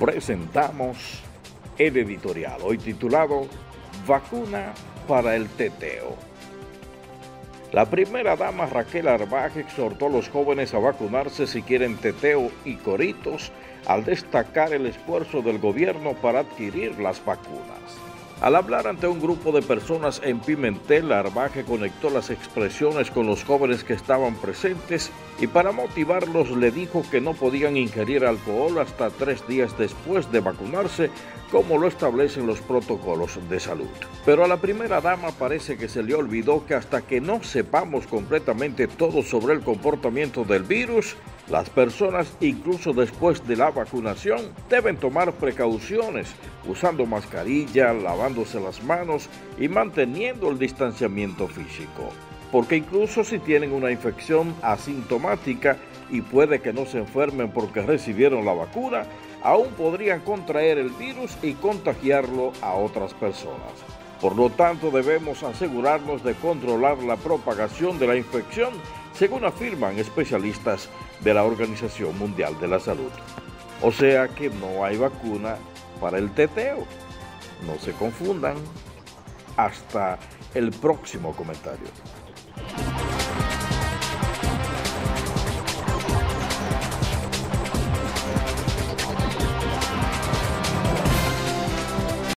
presentamos el editorial, hoy titulado Vacuna para el teteo. La primera dama Raquel Arbaje exhortó a los jóvenes a vacunarse si quieren teteo y coritos, al destacar el esfuerzo del gobierno para adquirir las vacunas. Al hablar ante un grupo de personas en Pimentel, Arbaje conectó las expresiones con los jóvenes que estaban presentes y para motivarlos le dijo que no podían ingerir alcohol hasta 3 días después de vacunarse, como lo establecen los protocolos de salud. Pero a la primera dama parece que se le olvidó que hasta que no sepamos completamente todo sobre el comportamiento del virus, las personas, incluso después de la vacunación, deben tomar precauciones, usando mascarilla, lavándose las manos y manteniendo el distanciamiento físico. Porque incluso si tienen una infección asintomática y puede que no se enfermen porque recibieron la vacuna, aún podrían contraer el virus y contagiarlo a otras personas. Por lo tanto, debemos asegurarnos de controlar la propagación de la infección, según afirman especialistas de la Organización Mundial de la Salud. O sea que no hay vacuna para el teteo. No se confundan. Hasta el próximo comentario.